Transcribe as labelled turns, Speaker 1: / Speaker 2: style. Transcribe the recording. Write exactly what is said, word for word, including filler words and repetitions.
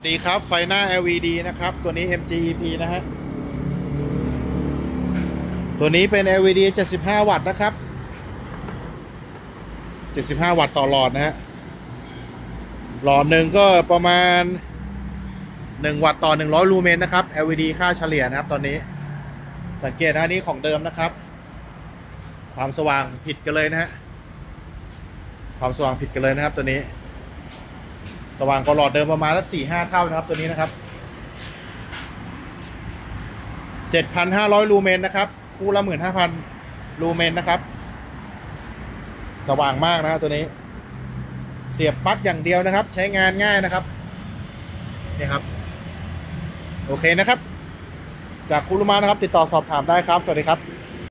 Speaker 1: ดีครับไฟหน้า แอล อี ดี นะครับตัวนี้ เอ็ม จี อี พี นะฮะตัวนี้เป็น แอล อี ดี เจ็ดสิบห้า วัตต์นะครับเจ็ดสิบห้า วัตต์ต่อหลอดนะฮะหลอดหนึ่งก็ประมาณหนึ่งวัตต์ต่อหนึ่งร้อยลูเมนนะครับ แอล อี ดี ค่าเฉลี่ยนะครับตอนนี้สังเกตนะนี้ของเดิมนะครับความสว่างผิดกันเลยนะฮะความสว่างผิดกันเลยนะครับตัวนี้สว่างกว่าหลอดเดิมประมาณสักสี่ห้าเท่านะครับตัวนี้นะครับเจ็ดพันห้าร้อยลูเมนนะครับคู่ละหมื่นห้าพันลูเมนนะครับสว่างมากนะครับตัวนี้เสียบปลั๊กอย่างเดียวนะครับใช้งานง่ายนะครับนี่ครับโอเคนะครับจากคุรุมะนะครับติดต่อสอบถามได้ครับสวัสดีครับ